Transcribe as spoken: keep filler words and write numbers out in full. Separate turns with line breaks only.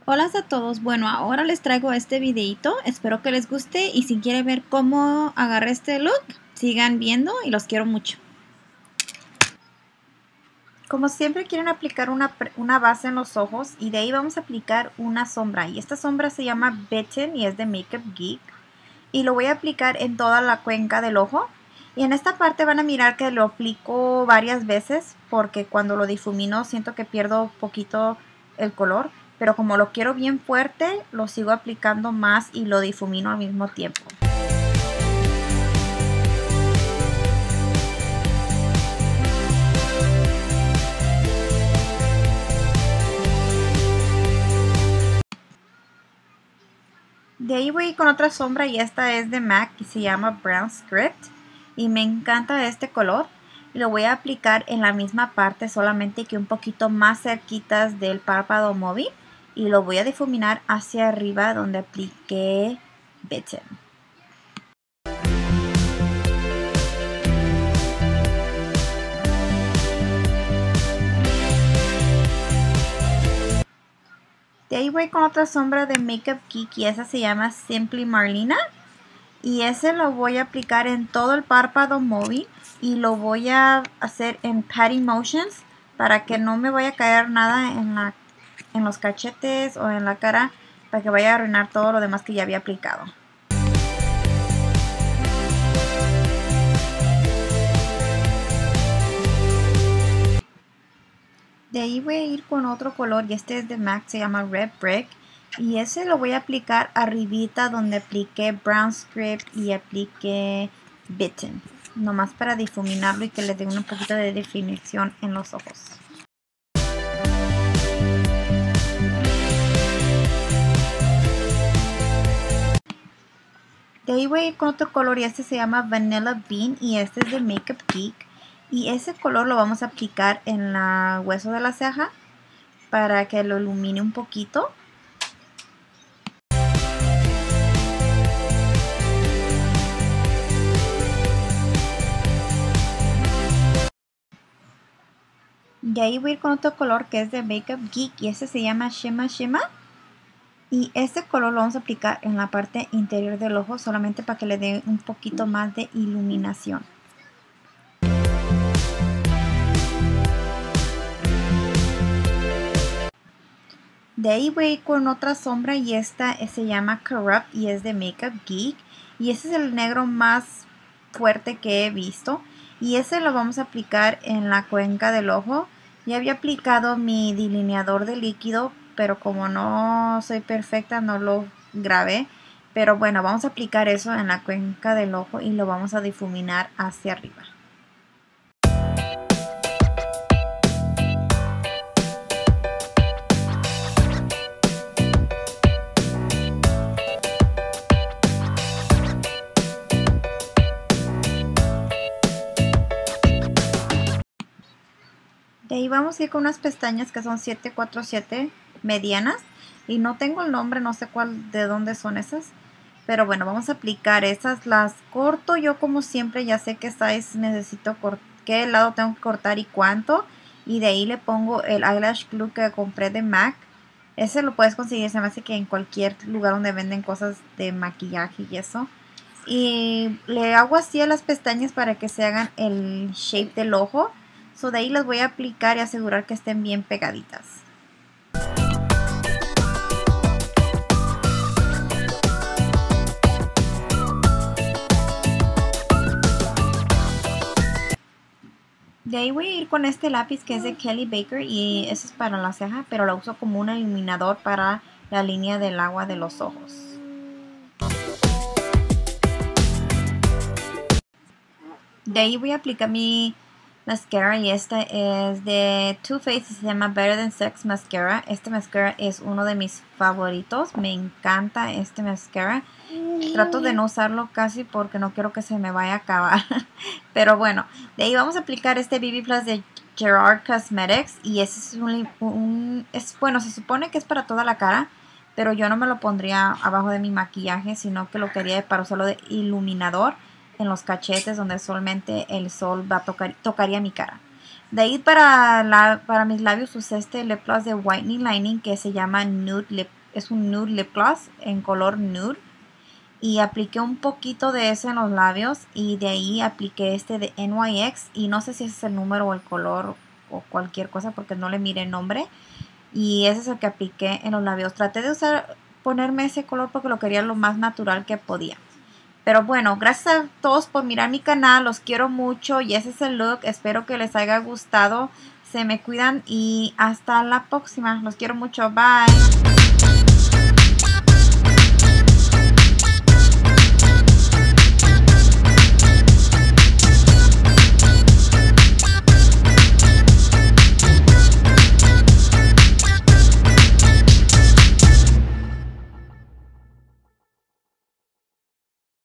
Hola a todos, bueno, ahora les traigo este videito, espero que les guste y si quieren ver cómo agarré este look, sigan viendo y los quiero mucho. Como siempre quieren aplicar una, una base en los ojos y de ahí vamos a aplicar una sombra y esta sombra se llama Bitten y es de Makeup Geek y lo voy a aplicar en toda la cuenca del ojo y en esta parte van a mirar que lo aplico varias veces porque cuando lo difumino siento que pierdo poquito el color. Pero como lo quiero bien fuerte, lo sigo aplicando más y lo difumino al mismo tiempo. De ahí voy con otra sombra y esta es de MAC y se llama Brown Script. Y me encanta este color. Y lo voy a aplicar en la misma parte, solamente que un poquito más cerquitas del párpado móvil. Y lo voy a difuminar hacia arriba donde apliqué Bitten. De ahí voy con otra sombra de Makeup Geek y esa se llama Simply Marlena. Y ese lo voy a aplicar en todo el párpado móvil y lo voy a hacer en patting motions para que no me vaya a caer nada en, la, en los cachetes o en la cara, para que vaya a arruinar todo lo demás que ya había aplicado. De ahí voy a ir con otro color y este es de MAC, se llama Red Brick. Y ese lo voy a aplicar arribita donde apliqué Brown Script y apliqué Bitten. Nomás para difuminarlo y que le dé un poquito de definición en los ojos. De ahí voy a ir con otro color y este se llama Vanilla Bean y este es de Makeup Geek. Y ese color lo vamos a aplicar en la hueso de la ceja para que lo ilumine un poquito. Y ahí voy a ir con otro color que es de Makeup Geek y este se llama Shimma Shimma. Y este color lo vamos a aplicar en la parte interior del ojo solamente para que le dé un poquito más de iluminación. De ahí voy a ir con otra sombra y esta se llama Corrupt y es de Makeup Geek. Y este es el negro más fuerte que he visto. Y ese lo vamos a aplicar en la cuenca del ojo. Ya había aplicado mi delineador de líquido, pero como no soy perfecta no lo grabé. Pero bueno, vamos a aplicar eso en la cuenca del ojo y lo vamos a difuminar hacia arriba. De ahí vamos a ir con unas pestañas que son siete cuatro siete medianas. Y no tengo el nombre, no sé cuál, de dónde son esas. Pero bueno, vamos a aplicar esas. Las corto yo como siempre, ya sé qué size necesito, qué lado tengo que cortar y cuánto. Y de ahí le pongo el eyelash glue que compré de MAC. Ese lo puedes conseguir, se me hace que en cualquier lugar donde venden cosas de maquillaje y eso. Y le hago así a las pestañas para que se hagan el shape del ojo. So de ahí las voy a aplicar y asegurar que estén bien pegaditas. De ahí voy a ir con este lápiz que es de Kelly Baker y ese es para la ceja, pero lo uso como un iluminador para la línea del agua de los ojos. De ahí voy a aplicar mi mascara y esta es de Too Faced, se llama Better Than Sex Mascara. Este mascara es uno de mis favoritos, me encanta este mascara. Trato de no usarlo casi porque no quiero que se me vaya a acabar. Pero bueno, de ahí vamos a aplicar este B B Plus de Gerard Cosmetics y ese es un, un es, bueno, se supone que es para toda la cara, pero yo no me lo pondría abajo de mi maquillaje, sino que lo quería para usarlo de iluminador en los cachetes donde solamente el sol va a tocar, tocaría mi cara. De ahí para, la, para mis labios usé este Lip Gloss de Whitening Lining que se llama Nude Lip es un nude lip gloss en color nude. Y apliqué un poquito de ese en los labios y de ahí apliqué este de N Y X y no sé si ese es el número o el color o cualquier cosa porque no le miré el nombre. Y ese es el que apliqué en los labios. Traté de usar, ponerme ese color porque lo quería lo más natural que podía. Pero bueno, gracias a todos por mirar mi canal. Los quiero mucho y ese es el look. Espero que les haya gustado. Se me cuidan y hasta la próxima. Los quiero mucho. Bye.